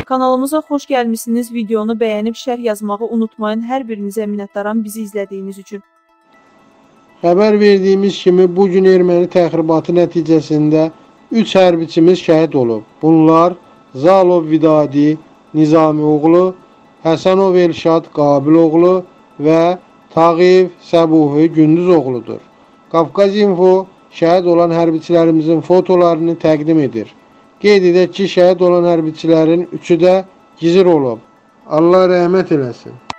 Kanalımıza xoş gəlmişsiniz. Videonu bəyənib şərh yazmağı unutmayın. Hər birinizə minnətdaram bizi izlədiyiniz üçün. Xəbər verdiyimiz kimi bugün erməni təxribatı nəticəsində 3 hərbiçimiz şəhid olub. Bunlar Zalov Vidadi Nizamioğlu, Həsənov Elşad Qabiloğlu və Tağıyev Səbuhi Gündüzoğludur. Qafqaz Info şəhid olan hərbiçilərimizin fotolarını təqdim edir. Qeyd edək ki, şəhid olan hərbiçilərin üçü də gizir olub. Allah rəhmət eləsin.